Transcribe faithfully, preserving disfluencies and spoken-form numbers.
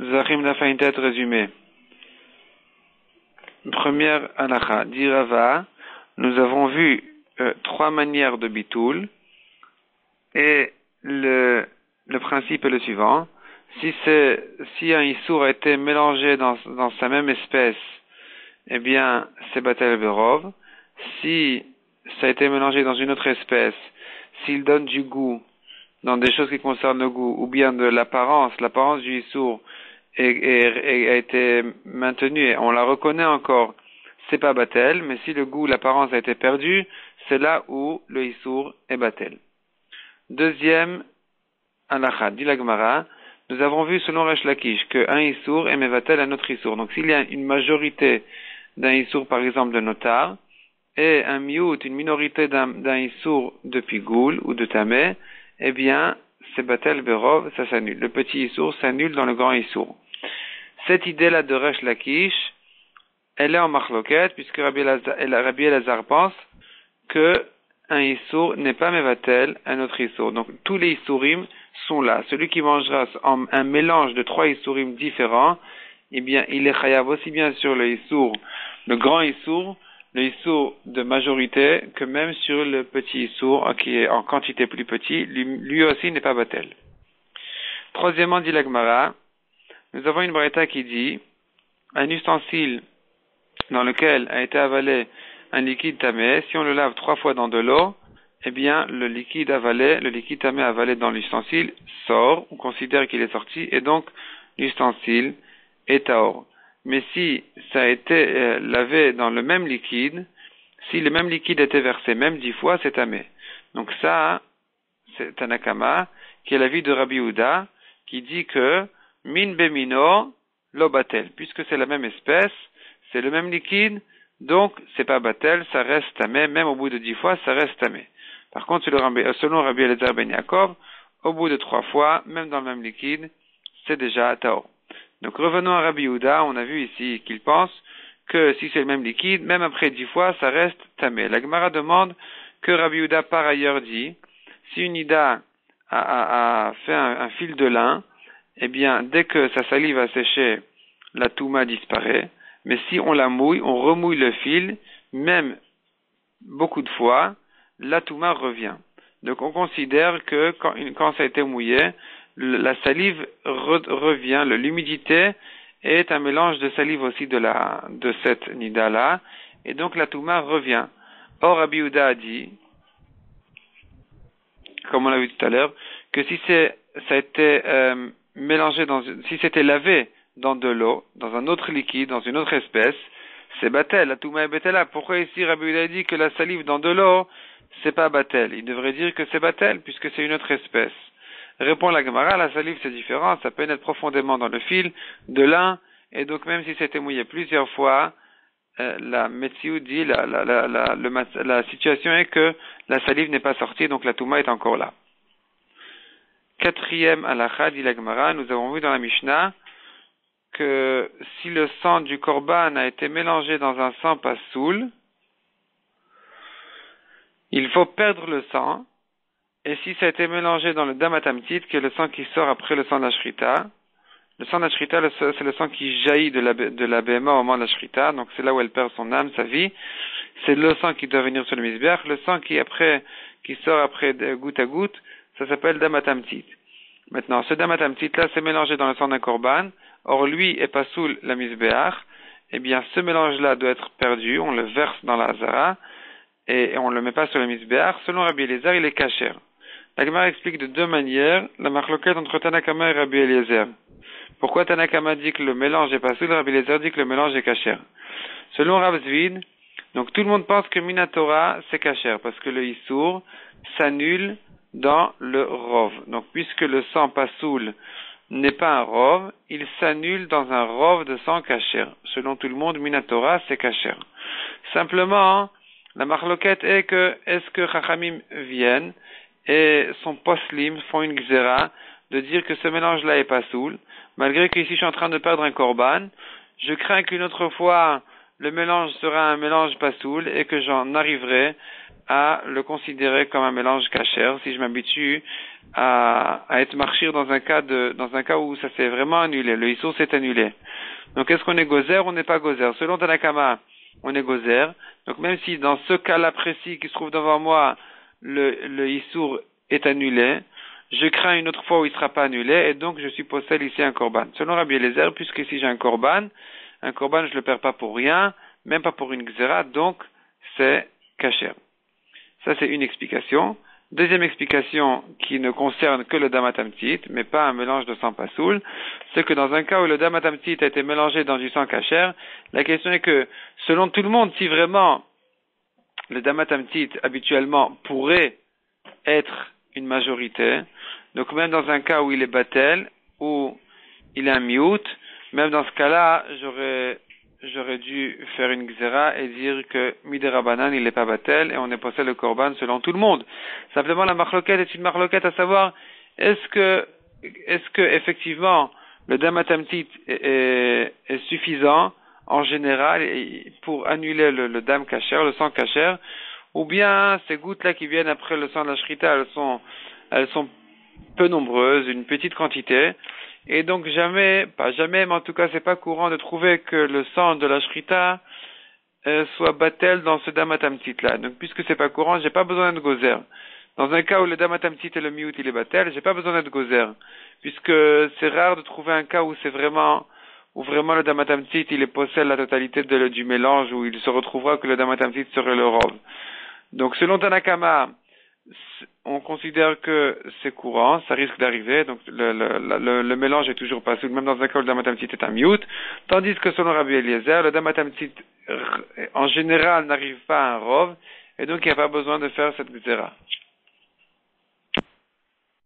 Zachim Nafaintet résumé. Première halakha, dit Rava, nous avons vu euh, trois manières de bitoul et le, le principe est le suivant. Si c'est, si un issour a été mélangé dans, dans sa même espèce, eh bien, c'est batel berov. Si ça a été mélangé dans une autre espèce, s'il donne du goût dans des choses qui concernent le goût, ou bien de l'apparence, l'apparence du issour est, est, est, a été maintenue et on la reconnaît encore, c'est pas batel, mais si le goût, l'apparence a été perdu, c'est là où le issour est batel. Deuxième halakha, dit la Gemara, nous avons vu selon Resh Lakish qu'un issour est mevatel un autre issour. Donc s'il y a une majorité d'un issour, par exemple de notar, et un miout, une minorité d'un, d'un issour de pigoul ou de tamé, eh bien, c'est batel berov, ça s'annule. Le petit issour s'annule dans le grand issour. Cette idée-là de Resh Lakish, elle est en marloquette, puisque Rabbi Elazar pense que un issour n'est pas mevatel un autre issour. Donc, tous les issourim sont là. Celui qui mangera en, un mélange de trois issourim différents, eh bien, il est chayav aussi bien sur le issour, le grand issour, le issour de majorité, que même sur le petit issour, qui est en quantité plus petit, lui, lui aussi n'est pas batel. Troisièmement, dit la Gemara, nous avons une braïta qui dit, un ustensile dans lequel a été avalé un liquide tamé, si on le lave trois fois dans de l'eau, eh bien, le liquide avalé, le liquide tamé avalé dans l'ustensile sort, on considère qu'il est sorti, et donc, l'ustensile est taor. Mais si ça a été euh, lavé dans le même liquide, si le même liquide était versé même dix fois, c'est tamé. Donc ça, c'est Tanakama, qui est l'avis de Rabbi Yehuda, qui dit que, min bemino, lo batel, puisque c'est la même espèce, c'est le même liquide, donc c'est pas batel, ça reste tamé, même au bout de dix fois, ça reste tamé. Par contre, selon Rabbi Elazar ben Yaakov, au bout de trois fois, même dans le même liquide, c'est déjà taor. Donc revenons à Rabbi Yehuda, on a vu ici qu'il pense que si c'est le même liquide, même après dix fois, ça reste tamé. La Gemara demande que Rabbi Yehuda par ailleurs dit, si une ida a, a, a fait un, un fil de lin, eh bien, dès que sa salive a séché, la touma disparaît. Mais si on la mouille, on remouille le fil, même beaucoup de fois, la touma revient. Donc on considère que quand, quand ça a été mouillé, le, la salive re, revient, le, l'humidité est un mélange de salive aussi de, la, de cette nida-là, et donc la touma revient. Or, Rabbi Yehuda a dit, comme on l'a vu tout à l'heure, que si c'est, ça a été euh, mélangé dans, si c'était lavé dans de l'eau, dans un autre liquide, dans une autre espèce, c'est batel, la touma est batela. Pourquoi ici Rabbi Yehuda dit que la salive dans de l'eau, c'est pas batel? Il devrait dire que c'est batel, puisque c'est une autre espèce. Répond la Gemara, la salive c'est différent, ça pénètre profondément dans le fil de lin, et donc même si c'était mouillé plusieurs fois, euh, la Metziou dit, la, la, la, la, le, la situation est que la salive n'est pas sortie, donc la touma est encore là. Quatrième halakha, dit la Gemara, nous avons vu dans la Mishnah, que si le sang du korban a été mélangé dans un sang pasoul, il faut perdre le sang, et si ça a été mélangé dans le damatamtit, qui est le sang qui sort après le sang de la shrita, le sang de la shrita, c'est le sang qui jaillit de la, de la béma au moment de la shrita, donc c'est là où elle perd son âme, sa vie, c'est le sang qui doit venir sur le misbeach, le sang qui après, qui sort après goutte à goutte, ça s'appelle damatamtit. Maintenant, ce damatamtit là, c'est mélangé dans le sang d'un korban, or lui est pas sous la misbeach, eh bien ce mélange-là doit être perdu, on le verse dans la hazara, et, et on le met pas sur le misbeach. Selon Rabbi Eliezer, il est kasher. La Gemara explique de deux manières la marloquette entre Tanakama et Rabbi Eliezer. Pourquoi Tanakama dit que le mélange est pas sous, Rabbi Eliezer dit que le mélange est kasher. Selon Rav Zvid, donc tout le monde pense que Minatora c'est kasher, parce que le issour s'annule dans le rov. Donc puisque le sang pasoul n'est pas un rov, il s'annule dans un rov de sang kasher. Selon tout le monde, Minatora c'est kasher. Simplement, la marloquette est que, est-ce que Chachamim viennent et son poslim font une xéra de dire que ce mélange-là est pasoul, malgré que ici je suis en train de perdre un korban, je crains qu'une autre fois le mélange sera un mélange pasoul et que j'en arriverai à le considérer comme un mélange kasher si je m'habitue à, à être marchir dans un cas de, dans un cas où ça s'est vraiment annulé. Le issour s'est annulé. Donc, est-ce qu'on est gozer ou on n'est pas gozer? Selon Tanakama, on est gozer. Donc, même si dans ce cas-là précis qui se trouve devant moi, le, le issour est annulé, je crains une autre fois où il ne sera pas annulé, et donc je suis possède ici un korban. Selon Rabbi Eliezer, puisque ici j'ai un korban, un korban je ne le perds pas pour rien, même pas pour une gzera, donc c'est kasher. Ça c'est une explication. Deuxième explication qui ne concerne que le damatamtit, mais pas un mélange de sang pasoul, c'est que dans un cas où le damatamtit a été mélangé dans du sang kasher, la question est que, selon tout le monde, si vraiment le damatamtit habituellement pourrait être une majorité, donc même dans un cas où il est batel, où il est un miout, même dans ce cas-là, j'aurais j'aurais dû faire une gzera et dire que miderabanan il n'est pas batel et on est possède le korban selon tout le monde. Simplement la marloquette est une marloquette à savoir est-ce que est-ce que effectivement le damatamtit est, est, est suffisant en général pour annuler le, le dam kasher, le sang kasher, ou bien ces gouttes là qui viennent après le sang de la shrita, elles sont elles sont peu nombreuses, une petite quantité. Et donc jamais, pas jamais, mais en tout cas c'est pas courant de trouver que le sang de la shrita euh, soit batel dans ce damatamtit là. Donc puisque c'est pas courant, j'ai pas besoin de gozer. Dans un cas où le damatamtit et le miout il est batel, j'ai pas besoin de gozer. Puisque c'est rare de trouver un cas où c'est vraiment, où vraiment le damatamtit il est possède la totalité de, du mélange, où il se retrouvera que le damatamtit serait le rov. Donc selon Tanakama, on considère que c'est courant, ça risque d'arriver, donc le, le, le, le mélange est toujours pas soul, même dans un cas où le damatamtit est un miout, tandis que selon Rabbi Eliezer, le damatamtit en général n'arrive pas à un rov, et donc il n'y a pas besoin de faire cette gzera.